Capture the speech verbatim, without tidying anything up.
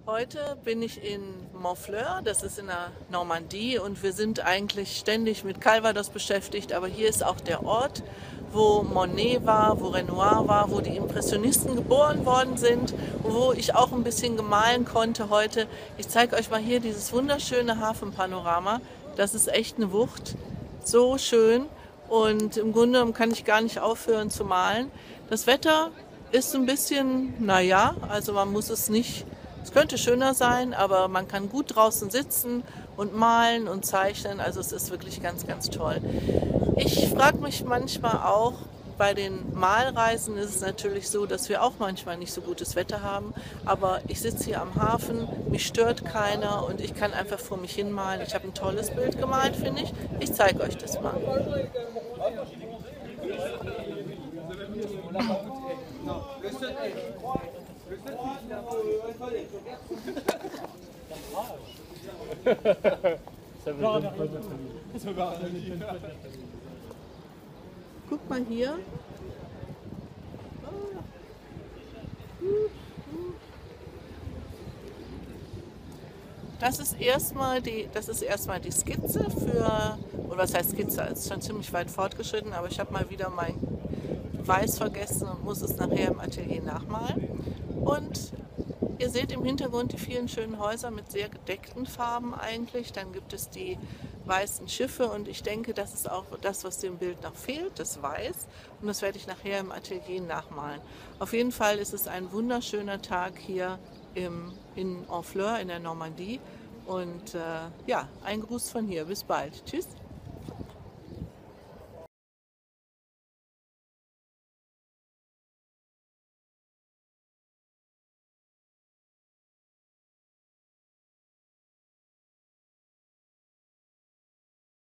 Heute bin ich in Honfleur, das ist in der Normandie, und wir sind eigentlich ständig mit Calvados beschäftigt, aber hier ist auch der Ort, wo Monet war, wo Renoir war, wo die Impressionisten geboren worden sind und wo ich auch ein bisschen gemahlen konnte heute. Ich zeige euch mal hier dieses wunderschöne Hafenpanorama. Das ist echt eine Wucht, so schön, und im Grunde genommen kann ich gar nicht aufhören zu malen. Das Wetter ist ein bisschen, naja, also man muss es nicht, es könnte schöner sein, aber man kann gut draußen sitzen und malen und zeichnen, also es ist wirklich ganz, ganz toll. Ich frage mich manchmal auch, bei den Malreisen ist es natürlich so, dass wir auch manchmal nicht so gutes Wetter haben, aber ich sitze hier am Hafen, mich stört keiner und ich kann einfach vor mich hin malen. Ich habe ein tolles Bild gemalt, finde ich. Ich zeige euch das mal. Guck mal hier. Das ist erstmal die, das ist erstmal die Skizze für, oder was heißt Skizze, es ist schon ziemlich weit fortgeschritten, aber ich habe mal wieder mein Weiß vergessen und muss es nachher im Atelier nachmalen. Und ihr seht im Hintergrund die vielen schönen Häuser mit sehr gedeckten Farben eigentlich. Dann gibt es die weißen Schiffe und ich denke, das ist auch das, was dem Bild noch fehlt, das Weiß. Und das werde ich nachher im Atelier nachmalen. Auf jeden Fall ist es ein wunderschöner Tag hier im, in Honfleur in der Normandie. Und äh, ja, ein Gruß von hier. Bis bald. Tschüss.